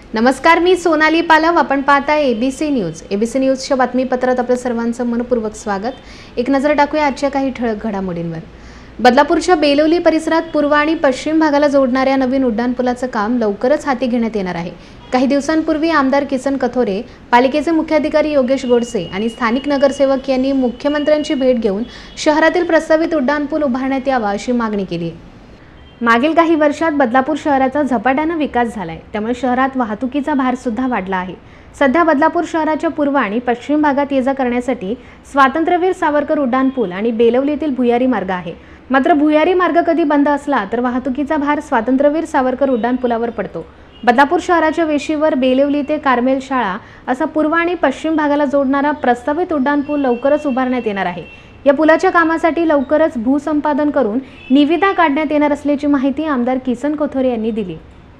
नमस्कार, मी सोनाली पालव. आपण पाहताय एबीसी न्यूज. एबीसी न्यूजच्या बातमीपत्रात आपलं सर्वांचं मनपूर्वक स्वागत. एक नजर टाकूया आजच्या काही ठळक घडामोडींवर. बदलापूरच्या बेलोली परिसरात पूर्व आणि पश्चिम भागाला जोडणाऱ्या नवीन उड्डाणपुलाचं काम लवकरच हाती घेण्यात येणार आहे. काही दिवसांपूर्वी आमदार किसन कथोरे, पालिकेचे मुख्याधिकारी योगेश गोडसे आणि स्थानिक नगरसेवक यांनी मुख्यमंत्र्यांची भेट घेऊन शहरातील प्रस्तावित उड्डाणपूल उभारण्यात यावा अशी मागणी केली आहे. मागील काही वर्षात बदलापूर शहराचा झपाट्याने विकास झालाय, त्यामुळे शहरात वाहतुकीचा भार सुद्धा वाढला आहे. सध्या बदलापूर शहराच्या पूर्व आणि पश्चिम भागात ये जा करण्यासाठी स्वातंत्र्यवीर सावरकर उड्डाणपूल आणि बेलवलीतील भुयारी मार्ग आहे. मात्र भुयारी मार्ग कधी बंद असला तर वाहतुकीचा भार स्वातंत्र्यवीर सावरकर उड्डाणपुलावर पडतो. बदलापूर शहराच्या वेशीवर बेलवली ते कार्मेल शाळा असा पूर्व आणि पश्चिम भागाला जोडणारा प्रस्तावित उड्डाणपूल लवकरच उभारण्यात येणार आहे. या पुलाच्या कामासाठी लवकरच भूसंपादन करून निविदा काढण्यात येणार असल्याची माहिती आमदार किसन कथोरे यांनी दिली.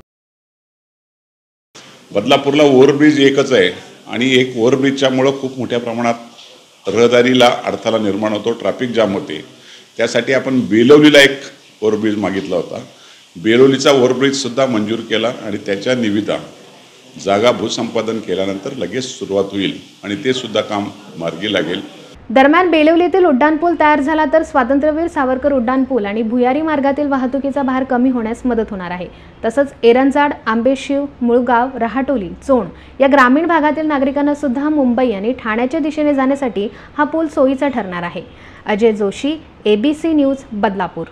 बदलापूरला ओव्हरब्रिज एकच आहे आणि एक ओव्हरब्रिजच्यामुळे खूप मोठ्या प्रमाणात रहदारीला अडथळा निर्माण होतो, ट्रॅफिक जाम होते. त्यासाठी आपण बेलवलीला एक ओव्हरब्रिज मागितला होता. बेलवलीचा ओव्हरब्रिज सुद्धा मंजूर केला आणि त्याच्या निविदा जागा भूसंपादन केल्यानंतर लगेच सुरुवात होईल आणि ते सुद्धा काम मार्गी लागेल. दरम्यान बेलवलीतील उड्डाणपूल तयार झाला तर स्वातंत्र्यवीर सावरकर उड्डाणपूल आणि भुयारी मार्गातील वाहतुकीचा भार कमी होण्यास मदत होणार आहे. तसंच एरंजाड, आंबेशिव, मुळगाव, रहाटोली, चोण या ग्रामीण भागातील नागरिकांना सुद्धा मुंबई आणि ठाण्याच्या दिशेने जाण्यासाठी हा पूल सोयीचा ठरणार आहे. Ajay Joshi, ABC news, Badlapur.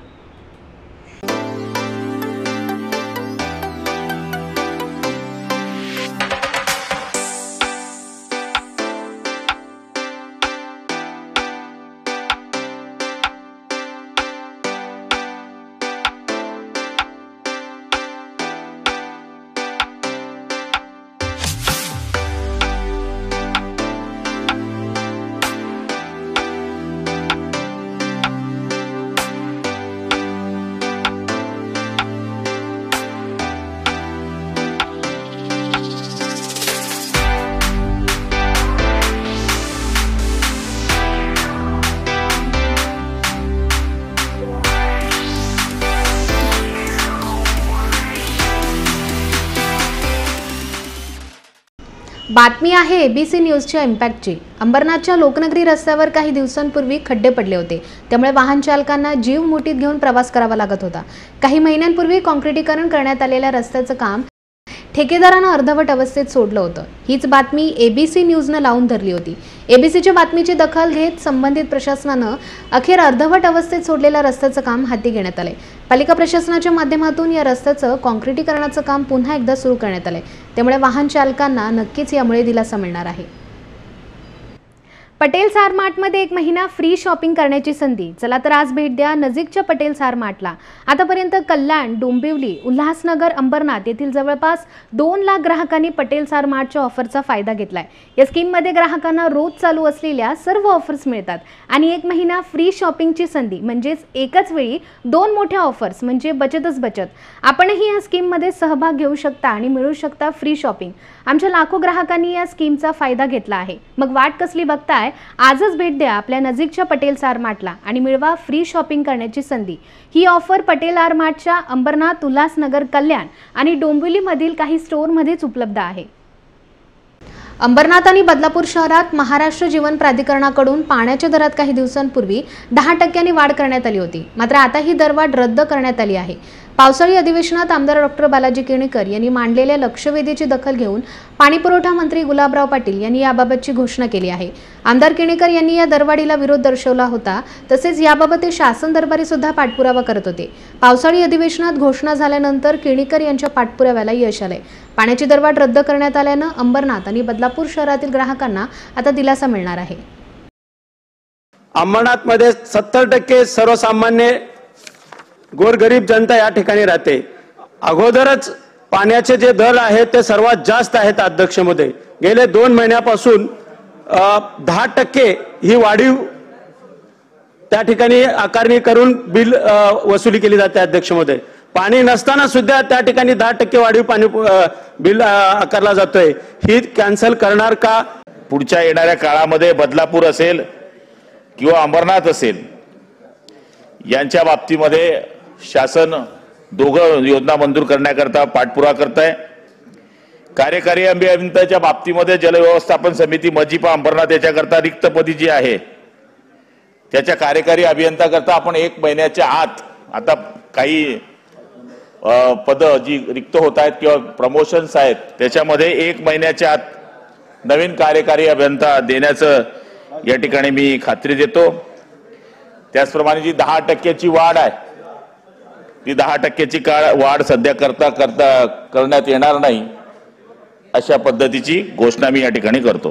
बातमी आहे एबीसी न्यूजच्या इम्पॅक्टची. अंबरनाथच्या लोकनगरी रस्त्यावर काही दिवसांपूर्वी खड्डे पडले होते, त्यामुळे वाहन चालकांना जीव मुठीत घेऊन प्रवास करावा लागत होता. काही महिन्यांपूर्वी काँक्रिटीकरण करण्यात आलेल्या रस्त्याचं काम ठेकेदारानं अर्धवट अवस्थेत सोडलं होतं. हीच बातमी एबीसी न्यूजनं लावून धरली होती. एबीसीच्या बातमीची दखल घेत संबंधित प्रशासनानं अखेर अर्धवट अवस्थेत सोडलेल्या रस्त्याचं काम हाती घेण्यात आलंय. पालिका प्रशासनाच्या माध्यमातून या रस्त्याचं काँक्रिटीकरणाचं काम पुन्हा एकदा सुरू करण्यात आलंय, त्यामुळे वाहन चालकांना नक्कीच यामुळे दिलासा मिळणार आहे. पटेल सार मार्टमध्ये एक महिना फ्री शॉपिंग करण्याची संधी. चला तर आज भेट द्या नजीकच्या पटेल सार मार्टला. आतापर्यंत कल्याण, डोंबिवली, उल्हासनगर, अंबरनाथ येथील जवळपास 2 लाख ग्राहकांनी पटेल सार मार्टच्या ऑफरचा फायदा घेतलाय. या स्कीममध्ये ग्राहकांना रोज चालू असलेल्या सर्व ऑफर्स मिळतात आणि एक महिना फ्री शॉपिंगची संधी म्हणजेच एकाच वेळी 2 मोठ्या ऑफर्स म्हणजे बचतच बचत. आपणही या स्कीममध्ये सहभाग घेऊ शकता आणि मिळू शकता फ्री शॉपिंग. आमच्या लाखो ग्राहकांनी या स्कीमचा फायदा घेतला आहे. मग वाट कसली बघताय? आजच भेट द्या आपल्या नजीकच्या पटेल सार मार्टला आणि मिळवा फ्री शॉपिंग करण्याची संधी. ही ऑफर पटेल आर मार्टच्या अंबरनाथ, उल्हासनगर, कल्याण आणि डोंबिवलीमधील काही स्टोअरमध्येच उपलब्ध आहे. अंबरनाथ आणि बदलापूर शहरात महाराष्ट्र जीवन प्राधिकरणाकडून पाण्याच्या दरात काही दिवसांपूर्वी 10% वाढ करण्यात आली होती. मात्र आता ही दरवाढ रद्द करण्यात आली आहे. पावसाळी अधिवेशनात आमदार डॉक्टर बालाजी केणेकर यांनी मांडलेल्या लक्षवेधीची दखल घेऊन पाणीपुरवठा मंत्री गुलाबराव पाटील यांनी याबाबतची घोषणा केली आहे. आमदार केणेकर यांनी या दरवाढीला विरोध दर्शवला होता. तसेच याबाबत ते शासन दरबारी सुद्धा पाठपुरावा करत होते. पावसाळी अधिवेशनात घोषणा झाल्यानंतर केणेकर यांच्या पाठपुराव्याला यश आलंय. पाण्याची दरवाढ रद्द करण्यात आल्यानं अंबरनाथ आणि बदलापूर शहरातील ग्राहकांना आता दिलासा मिळणार आहे. अंबरनाथमध्ये 70% सर्वसामान्य गोरगरीब जनता या ठिकाणी राहते. अगोदरच पाण्याचे जे दर आहेत ते सर्वात जास्त आहेत. अध्यक्षमध्ये गेले 2 महिन्यापासून 10% ही वाढीव त्या ठिकाणी आकारणी करून बिल वसुली केली जाते. अध्यक्षमध्ये पाणी नसताना सुद्धा त्या ठिकाणी 10% वाढीव पाणी बिल आकारला जातोय. ही कॅन्सल करणार का? पुढच्या येणाऱ्या काळामध्ये बदलापूर असेल किंवा अंबरनाथ असेल यांच्या बाबतीमध्ये शासन दोघं योजना मंजूर करण्याकरता पाठपुरावा करत आहे. कार्यकारी अभियंत्याच्या बाबतीमध्ये जलव्यवस्थापन समिती मजिपा अंबरनाथ याच्याकरता रिक्त पदी जी आहे त्याच्या कार्यकारी अभियंत्याकरता आपण 1 महिन्याच्या आत आता काही पद जी रिक्त होत आहेत किंवा प्रमोशन्स आहेत त्याच्यामध्ये 1 महिन्याच्या आत नवीन कार्यकारी अभियंता देण्याचं या ठिकाणी मी खात्री देतो। त्याचप्रमाणे जी 10% वाढ आहे ती 10% वाढ सध्या करण्यात येणार नाही अशा पद्धतीची घोषणा मी या ठिकाणी करतो।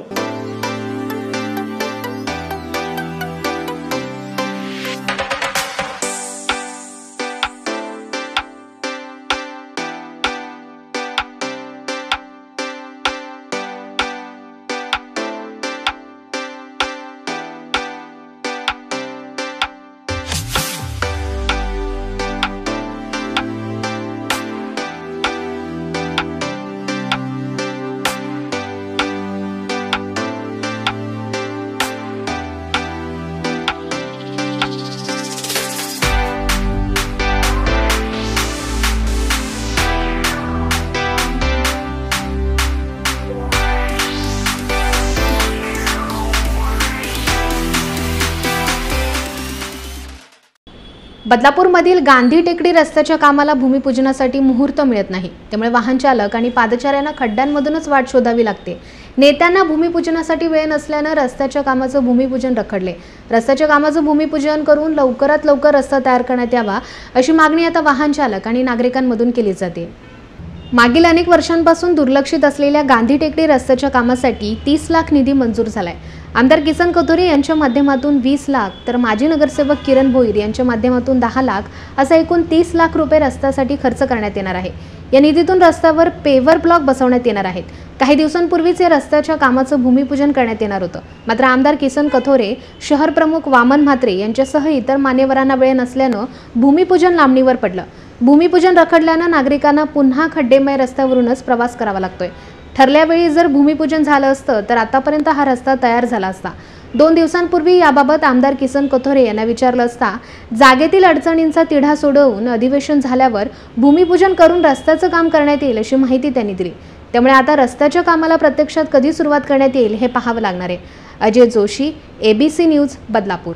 बदलापूरमधील गांधी टेकडी रस्त्याच्या कामाला भूमिपूजनासाठी मुहूर्त मिळत नाही, त्यामुळे वाहन चालक आणि पादचाऱ्यांना खड्ड्यांमधूनच वाट शोधावी लागते। नेत्यांना भूमिपूजनासाठी वेळ नसल्याने रस्त्याच्या कामाचं भूमिपूजन रखडले। रस्त्याच्या कामाचं भूमिपूजन करून लवकरात लवकर रस्ता तयार करण्यात यावा अशी मागणी आता वाहन चालक आणि नागरिकांमधून केली जाते। मागील अनेक वर्षांपासून दुर्लक्षित असलेल्या गांधी टेकडी रस्त्याच्या कामासाठी 30 लाख निधी मंजूर झालाय। आमदार किसन कथोरे यांच्या माध्यमातून 20 लाख तर माजी नगरसेवक किरण भोईर यांच्या माध्यमातून 10 लाख असा एकूण 30 लाख रुपये रस्त्यासाठी खर्च करण्यात येणार आहे। या निधीतून रस्त्यावर पेवर ब्लॉक बसवण्यात येणार आहेत। काही दिवसांपूर्वीच या रस्त्याच्या कामाचं भूमिपूजन करण्यात येणार होतं, मात्र आमदार किसन कथोरे, शहर प्रमुख वामन म्हात्रे यांच्यासह इतर मान्यवरांना वेळ नसल्यानं भूमिपूजन लांबणीवर पडलं। भूमिपूजन रखडल्यानं नागरिकांना पुन्हा खड्डेमय रस्त्यावरूनच प्रवास करावा लागतोय। ठरल्या वेळी जर भूमिपूजन झालं असतं तर आतापर्यंत हा रस्ता तयार झाला असता। 2 दिवसांपूर्वी याबाबत आमदार किसन कथोरे यांना विचारलं असता जागेतील अडचणींचा तिढा सोडवून अधिवेशन झाल्यावर भूमिपूजन करून रस्त्याचं काम करण्यात येईल अशी माहिती त्यांनी दिली। त्यामुळे आता रस्त्याच्या कामाला प्रत्यक्षात कधी सुरुवात करण्यात येईल हे पाहावं लागणार आहे। Ajay Joshi, ABC news, Badlapur.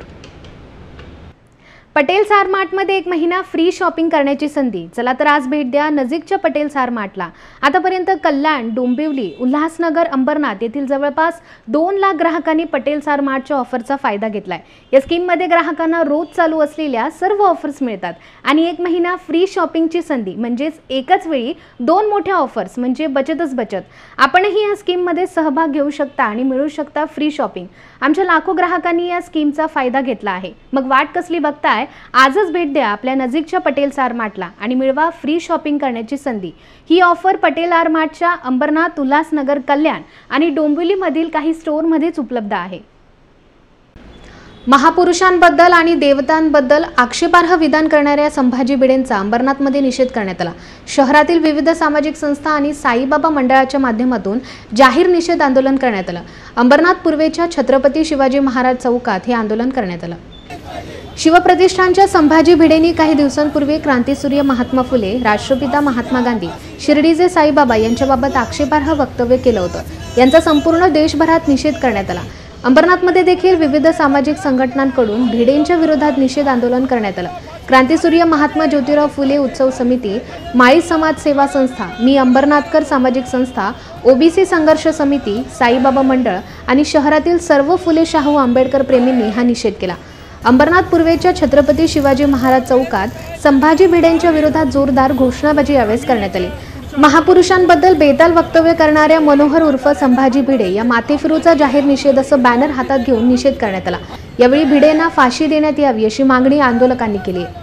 पटेल सार मार्टमध्ये 1 महिना फ्री शॉपिंग करण्याची संधी, चला तर आज भेट द्या नजीकच्या पटेल सार मार्टला। आतापर्यंत कल्याण, डोंबिवली, उल्हासनगर, अंबरनाथ येथील जवळपास 2 लाख ग्राहकांनी पटेल सार मार्टच्या ऑफरचा फायदा घेतलाय। या स्कीममध्ये ग्राहकांना रोज चालू असलेल्या सर्व ऑफर्स मिळतात आणि 1 महिना फ्री शॉपिंगची संधी म्हणजेच एकाच वेळी 2 मोठ्या ऑफर्स म्हणजे बचतच बचत। आपणही या स्कीममध्ये सहभाग घेऊ शकता आणि मिळू शकता फ्री शॉपिंग। आमच्या लाखो ग्राहकांनी या स्कीमचा फायदा घेतला आहे। मग वाट कसली बघताय? आजच भेट द्या आपल्या नजीकच्या पटेल सार मार्टला आणि मिळवा फ्री शॉपिंग करण्याची संधी। ही ऑफर पटेल आर मार्टच्या अंबरनाथ, उल्हासनगर, कल्याण आणि डोंबिवलीमधील काही स्टोअरमध्येच उपलब्ध आहे। महापुरुषांबद्दल आणि देवतांबद्दल आक्षेपार्ह विधान करणाऱ्या संभाजी भिडेंचा अंबरनाथमध्ये निषेध करण्यात आला। शहरातील विविध सामाजिक संस्था आणि साईबाबा मंडळाच्या माध्यमातून जाहीर निषेध आंदोलन करण्यात आलं। अंबरनाथ पूर्वेच्या छत्रपती शिवाजी महाराज चौकात हे आंदोलन करण्यात आलं। शिवप्रतिष्ठानच्या संभाजी भिडेंनी काही दिवसांपूर्वी क्रांतीसूर्य महात्मा फुले, राष्ट्रपिता महात्मा गांधी, शिर्डीचे साईबाबा यांच्याबाबत आक्षेपार्ह वक्तव्य केलं होतं। यांचा संपूर्ण देशभरात निषेध करण्यात आला। अंबरनाथमध्ये देखील विविध सामाजिक संघटनांकडून भिडेंच्या विरोधात निषेध आंदोलन करण्यात आलं। क्रांतीसूर्य महात्मा ज्योतिराव फुले उत्सव समिती, माळी समाज सेवा संस्था, मी अंबरनाथकर सामाजिक संस्था, OBC संघर्ष समिती, साईबाबा मंडळ आणि शहरातील सर्व फुले शाहू आंबेडकर प्रेमींनी हा निषेध केला। अंबरनाथ पूर्वेच्या छत्रपती शिवाजी महाराज चौकात संभाजी भिडेंच्या विरोधात जोरदार घोषणाबाजी यावेळेस करण्यात आली। महापुरुषांबद्दल बेताल वक्तव्य करणाऱ्या मनोहर उर्फ संभाजी भिडे या माथेफिरूचा जाहीर निषेध असं बॅनर हातात घेऊन निषेध करण्यात आला। यावेळी भिडेंना फाशी देण्यात यावी अशी मागणी आंदोलकांनी केली आहे।